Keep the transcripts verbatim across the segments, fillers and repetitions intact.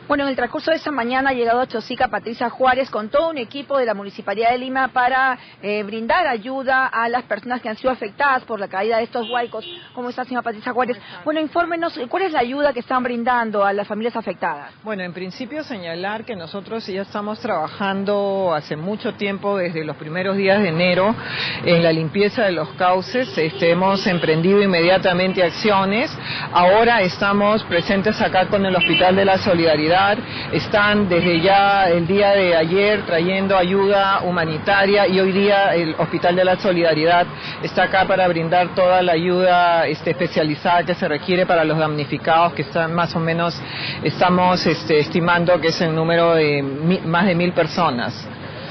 Bueno, en el transcurso de esta mañana ha llegado a Chosica Patricia Juárez con todo un equipo de la Municipalidad de Lima para eh, brindar ayuda a las personas que han sido afectadas por la caída de estos huaicos. ¿Cómo está, señora Patricia Juárez? Bueno, infórmenos, ¿cuál es la ayuda que están brindando a las familias afectadas? Bueno, en principio señalar que nosotros ya estamos trabajando hace mucho tiempo, desde los primeros días de enero, en la limpieza de los cauces. Este, hemos emprendido inmediatamente acciones. Ahora estamos presentes acá con el Hospital de la Solidaridad. Están desde ya el día de ayer trayendo ayuda humanitaria y hoy día el Hospital de la Solidaridad está acá para brindar toda la ayuda este, especializada que se requiere para los damnificados, que están más o menos, estamos este, estimando que es el número de mi, más de mil personas.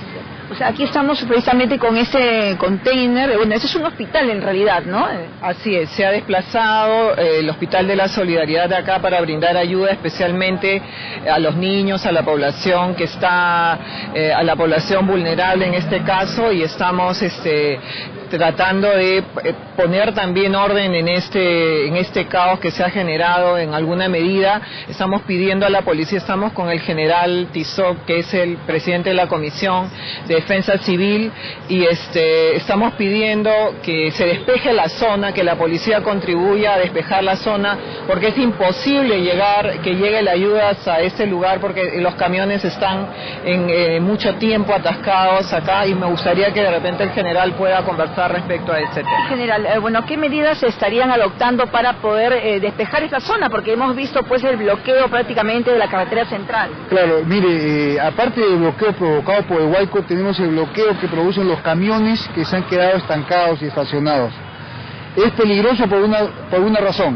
O sea, aquí estamos precisamente con ese container, bueno, ese es un hospital en realidad, ¿no? Así es, se ha desplazado eh, el Hospital de la Solidaridad de acá para brindar ayuda especialmente a los niños, a la población que está, eh, a la población vulnerable en este caso, y estamos este, tratando de poner también orden en este, en este caos que se ha generado en alguna medida. Estamos pidiendo a la policía, estamos con el general Tizoc, que es el presidente de la Comisión de Defensa Civil, y este, estamos pidiendo que se despeje la zona, que la policía contribuya a despejar la zona, porque es imposible llegar, que llegue la ayuda hasta este lugar, porque los camiones están en eh, mucho tiempo atascados acá, y me gustaría que de repente el general pueda conversar respecto a este tema. General, eh, bueno, ¿qué medidas se estarían adoptando para poder eh, despejar esta zona? Porque hemos visto pues el bloqueo prácticamente de la carretera central. Claro, mire, eh, aparte del bloqueo provocado por el huaico, tenemos el bloqueo que producen los camiones que se han quedado estancados y estacionados. Es peligroso por una, por una razón.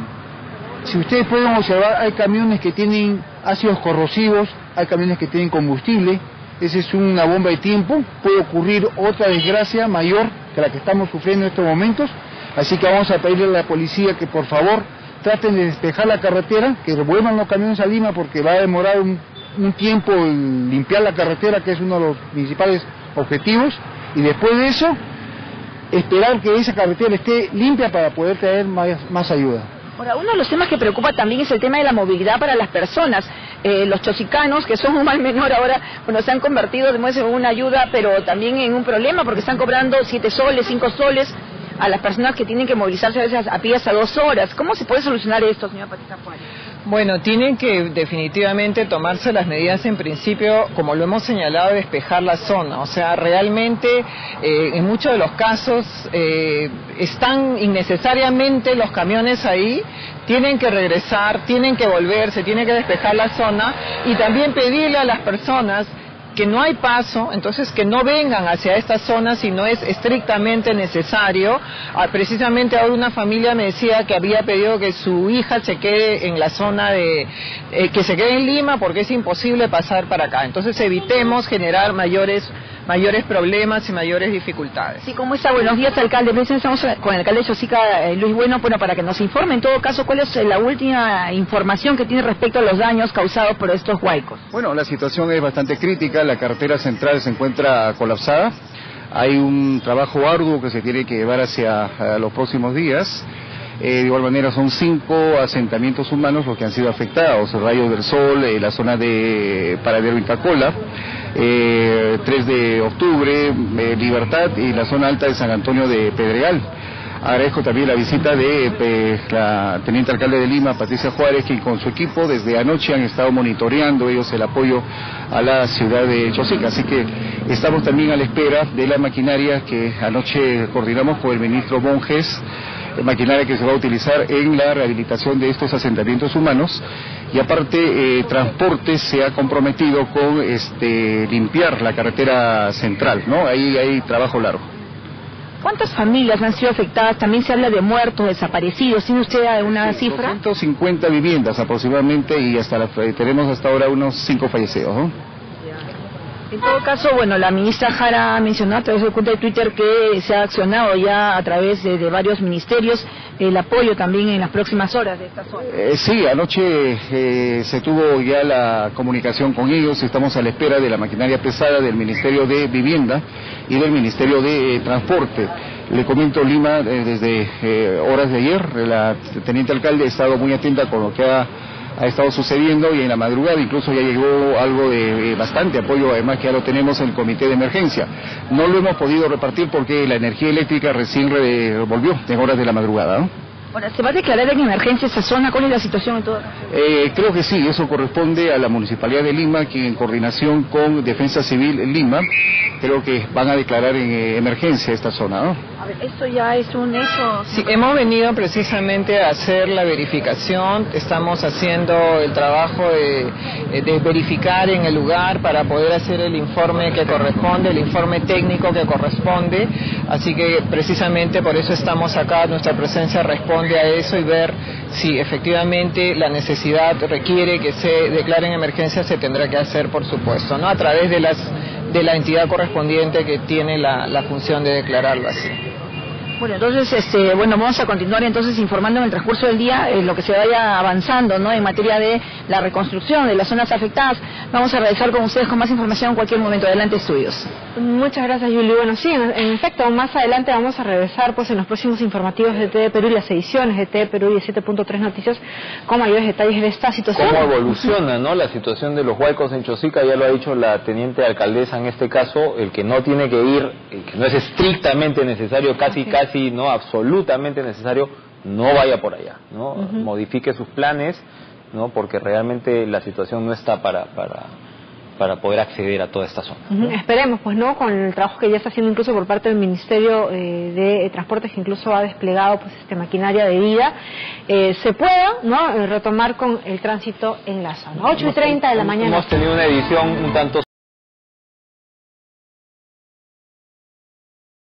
Si ustedes pueden observar, hay camiones que tienen ácidos corrosivos, hay camiones que tienen combustible. Esa es una bomba de tiempo. Puede ocurrir otra desgracia mayor que la que estamos sufriendo en estos momentos. Así que vamos a pedirle a la policía que por favor traten de despejar la carretera, que revuelvan los camiones a Lima, porque va a demorar un, un tiempo el limpiar la carretera, que es uno de los principales objetivos, y después de eso esperar que esa carretera esté limpia para poder traer más, más ayuda. Ahora, uno de los temas que preocupa también es el tema de la movilidad para las personas. Eh, los chosicanos, que son un mal menor ahora, bueno, se han convertido en una ayuda, pero también en un problema, porque están cobrando siete soles, cinco soles a las personas que tienen que movilizarse a veces a pie hasta dos horas. ¿Cómo se puede solucionar esto, señora Patricia Juárez? Bueno, tienen que definitivamente tomarse las medidas en principio, como lo hemos señalado, de despejar la zona. O sea, realmente eh, en muchos de los casos eh, están innecesariamente los camiones ahí, tienen que regresar, tienen que volver, se tiene que despejar la zona, y también pedirle a las personas que no hay paso, entonces que no vengan hacia esta zona si no es estrictamente necesario. Ah, precisamente ahora una familia me decía que había pedido que su hija se quede en la zona de, eh, que se quede en Lima, porque es imposible pasar para acá. Entonces evitemos generar mayores mayores problemas y mayores dificultades. Sí, ¿cómo está? Buenos días, alcalde. Estamos con el alcalde de Chosica, eh, Luis Bueno, bueno, para que nos informe en todo caso cuál es la última información que tiene respecto a los daños causados por estos huaicos. Bueno, la situación es bastante crítica, la carretera central se encuentra colapsada, hay un trabajo arduo que se tiene que llevar hacia los próximos días. Eh, de igual manera son cinco asentamientos humanos los que han sido afectados: el Rayo del Sol, eh, la zona de Paradero Incacola, eh, tres de octubre, eh, Libertad, y la zona alta de San Antonio de Pedregal. Agradezco también la visita de eh, la teniente alcalde de Lima, Patricia Juárez, quien con su equipo desde anoche han estado monitoreando ellos el apoyo a la ciudad de Chosica. Así que estamos también a la espera de la maquinaria que anoche coordinamos con el ministro Monjes, maquinaria que se va a utilizar en la rehabilitación de estos asentamientos humanos, y aparte eh, transporte se ha comprometido con este limpiar la carretera central, ¿no? Ahí hay trabajo largo. ¿Cuántas familias han sido afectadas? También se habla de muertos, desaparecidos. ¿Tiene usted una sí, cifra? doscientas cincuenta viviendas aproximadamente, y hasta la, tenemos hasta ahora unos cinco fallecidos, ¿no? En todo caso, bueno, la ministra Jara mencionó a través de su cuenta de Twitter que se ha accionado ya a través de, de varios ministerios el apoyo también en las próximas horas de esta zona. Eh, sí, anoche eh, se tuvo ya la comunicación con ellos, estamos a la espera de la maquinaria pesada del Ministerio de Vivienda y del Ministerio de eh, Transporte. Le comento, Lima, eh, desde eh, horas de ayer, la teniente alcalde ha estado muy atenta con lo que ha ha estado sucediendo y en la madrugada incluso ya llegó algo de eh, bastante apoyo, además que ya lo tenemos en el comité de emergencia. No lo hemos podido repartir porque la energía eléctrica recién re volvió en horas de la madrugada, ¿no? Ahora, ¿se va a declarar en emergencia esa zona? ¿Cuál es la situación en todo caso? Eh, creo que sí, eso corresponde a la Municipalidad de Lima, que en coordinación con Defensa Civil en Lima, creo que van a declarar en eh, emergencia esta zona, ¿no? A ver, ¿esto ya es un hecho? Sí, hemos venido precisamente a hacer la verificación, estamos haciendo el trabajo de, de verificar en el lugar para poder hacer el informe que corresponde, el informe técnico que corresponde, así que precisamente por eso estamos acá, nuestra presencia responde a eso y ver si efectivamente la necesidad requiere que se declare en emergencia, se tendrá que hacer, por supuesto, ¿no? A través de las de la entidad correspondiente que tiene la, la función de declararlo así. Bueno, entonces, este, bueno, vamos a continuar entonces informando en el transcurso del día eh, lo que se vaya avanzando, ¿no? En materia de la reconstrucción de las zonas afectadas. Vamos a regresar con ustedes con más información en cualquier momento. Adelante, estudios. Muchas gracias, Yuli. Bueno, sí, en, en efecto, más adelante vamos a regresar pues en los próximos informativos de T V Perú y las ediciones de T V Perú diecisiete punto tres Noticias con mayores detalles de esta situación. ¿Cómo evoluciona, no, la situación de los huaicos en Chosica? Ya lo ha dicho la teniente alcaldesa en este caso, el que no tiene que ir, el que no es estrictamente necesario, casi, okay. casi, no, absolutamente necesario, no vaya por allá, ¿no? Uh-huh. Modifique sus planes, ¿no? Porque realmente la situación no está para... para para poder acceder a toda esta zona, ¿no? Uh-huh. Esperemos, pues, ¿no? Con el trabajo que ya está haciendo incluso por parte del Ministerio eh, de Transportes, que incluso ha desplegado pues este maquinaria de vida, eh, se pueda, ¿no? retomar con el tránsito en la zona. ocho y treinta de la mañana. Hemos tenido una edición un tanto